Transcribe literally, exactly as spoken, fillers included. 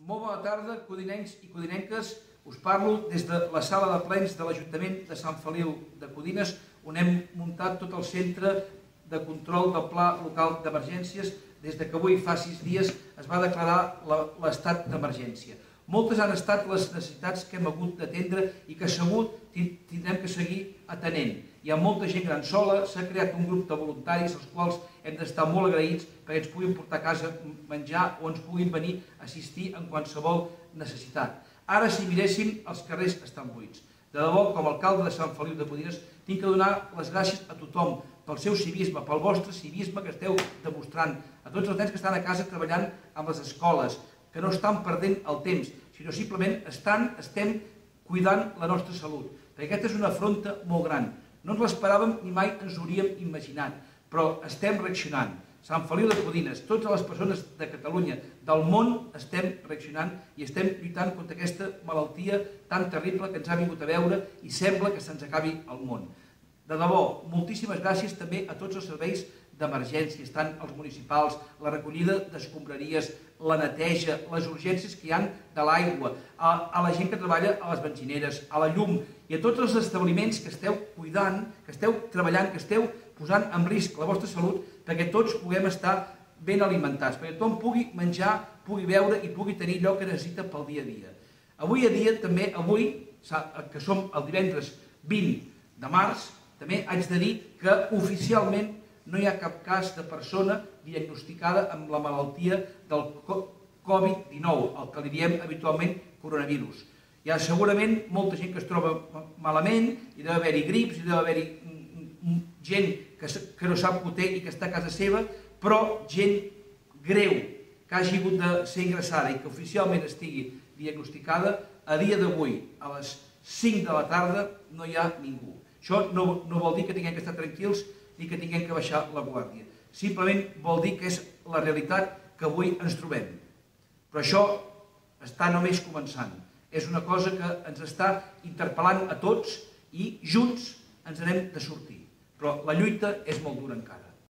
Molt bona tarda, codinencs i codinenques. Us parlo des de la sala de plens de l'Ajuntament de Sant Feliu de Codines, on hem muntat tot el centre de control del Pla Local d'Emergències des que avui fa sis dies es va declarar l'estat d'emergència. Moltes han estat les necessitats que hem hagut d'atendre i que segur tindrem que seguir atenent. Hi ha molta gent gran sola, s'ha creat un grup de voluntaris als quals hem d'estar molt agraïts perquè ens puguin portar a casa menjar o ens puguin venir a assistir en qualsevol necessitat. Ara, si miréssim, els carrers estan buits. De debò, com a alcalde de Sant Feliu de Codines, tinc que donar les gràcies a tothom pel seu civisme, pel vostre civisme que esteu demostrant, a tots els nens que estan a casa treballant amb les escoles, que no estan perdent el temps, sinó simplement estan, estem cuidant la nostra salut. Perquè aquesta és una afronta molt gran. No ens l'esperàvem ni mai ens ho hauríem imaginat, però estem reaccionant. Sant Feliu de Codines, totes les persones de Catalunya, del món, estem reaccionant i estem lluitant contra aquesta malaltia tan terrible que ens ha vingut a veure i sembla que se'ns acabi el món. De debò, moltíssimes gràcies també a tots els serveis d'emergències, tant els municipals, la recollida d'escombraries, la neteja, les urgències que hi ha de l'aigua, a la gent que treballa a les benzineres, a la llum i a tots els establiments que esteu cuidant, que esteu treballant, que esteu posant en risc la vostra salut perquè tots puguem estar ben alimentats, perquè tothom pugui menjar, pugui beure i pugui tenir allò que necessita pel dia a dia. Avui a dia, també avui, que som el divendres vint de març, també haig de dir que oficialment no hi ha cap cas de persona diagnosticada amb la malaltia del Covid dinou, el que li diem habitualment coronavirus. Hi ha segurament molta gent que es troba malament, hi deu haver-hi grips, hi deu haver-hi gent que no sap què té i que està a casa seva, però gent greu que hagi hagut de ser ingressada i que oficialment estigui diagnosticada, a dia d'avui, a les cinc de la tarda, no hi ha ningú. Això no vol dir que tinguem que estar tranquils ni que tinguem que baixar la guàrdia. Simplement vol dir que és la realitat que avui ens trobem. Però això està només començant. És una cosa que ens està interpel·lant a tots i junts ens n'hem de sortir. Però la lluita és molt dura encara.